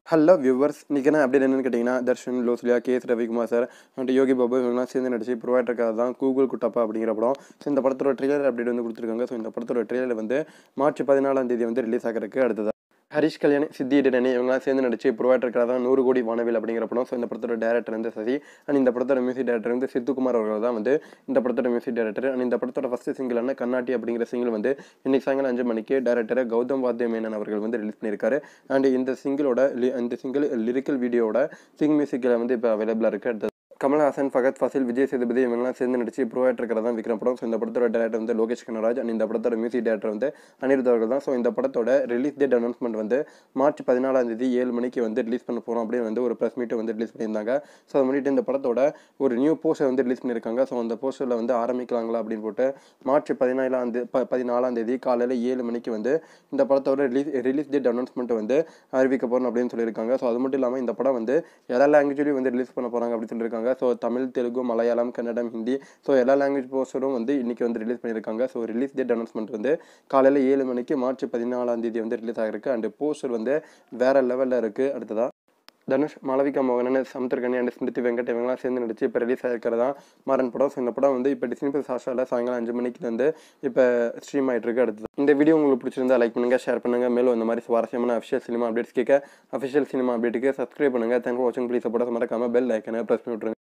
Hello viewers, இன்றைக்கி என்ன update என்னன்னு கேட்டிங்கன்னா, தர்ஷன், லோஸ்லியா, கேஎஸ் ரவிக்குமார் சார் அண்ட் யோகி பாபு இவங்கெல்லாம் சேர்ந்து நடிச்சு ப்ரொவைட் இருக்கிறது தான் கூகுள் குட்டப்பா அப்படிங்கிற படம். ஸோ இந்த படத்தோட ட்ரெய்லர் அப்டேட் வந்து கொடுத்துருக்காங்க. ஸோ இந்த படத்தோட ட்ரெய்லர் வந்து மார்ச் 14ஆம் தேதி வந்து ரிலீஸ் ஆகிறதுக்கு அடுத்தது. ஹரிஷ் கல்யாண், சித்தி இடனே இவங்களாம் சேர்ந்து நடிச்சு ப்ரொவைட் இருக்கிறதா 100 கோடி வானவில் அப்படிங்கிற படம். ஸோ இந்த படத்தோட டேரக்டர் வந்து சசி அண்ட் இந்த படத்தோட மியூசிக் டேரக்டர் வந்து சித்துக்குமார் அவர்கள் தான் வந்து இந்த படத்தோட மியூசிக் டேரக்டர். அண்ட் இந்த படத்தோட ஃபர்ஸ்ட் சிங்கிளான கண்ணாட்டி அப்படிங்கிற சிங்கிள் வந்து இன்னைக்கு சாயங்காலம் 5 மணிக்கு டேரக்டர் கௌதம் வாத்திய மேனன் அவர்கள் வந்து ரிலீஸ் பண்ணியிருக்காரு. அண்ட் இந்த சிங்கிள் லிரிக்கல் வீடியோட சிங் மியூசிக்கில் வந்து இப்போ அவைலபிளாக இருக்குது. கமல்ஹாசன், ஃபகத் ஃபாசில், விஜய் சேதுபதி இவங்கெல்லாம் சேர்ந்து நடிச்சு ப்ரொவைட் இருக்கிறதா விக்ரம் படம். ஸோ இந்த படத்தோட டேரக்டர் வந்து லோகேஷ் கனராஜ் அண்ட் இந்த படத்தோட மியூசிக் டேரக்டர் வந்து அனிருத் அவர்கள் தான். ஸோ இந்த படத்தோட ரிலீஸ் டேட் அனௌன்ஸ்மெண்ட் வந்து மார்ச் 14ஆம் தேதி 7 மணிக்கு வந்து ரிலீஸ் பண்ண போகிறோம் அப்படின்னு வந்து ஒரு ப்ரெஸ் மீட்டை வந்து ரிலீஸ் பண்ணியிருந்தாங்க. ஸோ அது முன்னிட்டு இந்த படத்தோட ஒரு நியூ போஸ்டர் வந்து ரிலீஸ் பண்ணியிருக்காங்க. ஸோ அந்த போஸ்டரில் வந்து ஆரம்பிக்கலாங்களா அப்படின்னு போட்டு மார்ச் 14ஆம் தேதி காலையில் 7 மணிக்கு வந்து இந்த படத்தோட ரிலீஸ் டேட் அனௌன்ஸ்மெண்ட் வந்து அறிவிக்க போகிறோம் அப்படின்னு சொல்லியிருக்காங்க. ஸோ அது மட்டும் இல்லாமல் இந்த படம் வந்து எல்லா லாங்குவேஜ்லையும் வந்து ரிலீஸ் பண்ண போகிறாங்க அப்படின்னு சொல்லியிருக்காங்க. ஸோ தமிழ், தெலுங்கு, மலையாளம், கன்னடம், ஹிந்தி ஸோ எல்லா லாங்குவேஜ் போஸ்டரும் வந்து இன்றைக்கி வந்து ரிலீஸ் பண்ணியிருக்காங்க. ஸோ ரிலீஸ் டேட் அனௌன்ஸ்மெண்ட் வந்து காலையில் 7 மணிக்கு மார்ச் 14ஆம் தேதி வந்து ரிலீஸ் ஆகிருக்கு. அண்ட் போஸ்டர் வந்து வேறு லெவலில் இருக்குது. அடுத்ததாக தனுஷ், மாளவிகா மோகனன், சமுத்திரகனி அண்ட் ஸ்மிருதி வெங்கட் இவங்கெல்லாம் சேர்ந்து நடிச்சு இப்போ ரிலீஸ் ஆகிருக்கிறதா மாறன் படம். ஸோ இந்த படம் வந்து இப்போ டிஸ்னி பிளஸ் ஹாட்ஸ்டாரில் சாயங்காலம் 5 மணிக்கு வந்து இப்போ ஸ்ட்ரீம் ஆகிட்டு இருக்கு. அடுத்தது இந்த வீடியோ உங்களுக்கு பிடிச்சிருந்தா லைக் பண்ணுங்கள், ஷேர் பண்ணுங்கள். மேலும் இந்த மாதிரி சுவாரஸ்யமான அஃபிஷியல் சினிமா அப்டேட்ஸ் கேட்க அஃபிஷியல் சினிமா அப்டேட்டுக்கு சப்ஸ்கிரைப் பண்ணுங்கள். தேங்க்ஸ் ஃபார் வாட்சிங். ப்ளீஸ் சப்போர்ட் மறக்காமல் பெல் ஐக்கனை ப்ரெஸ் பண்ணி விட்ருங்க.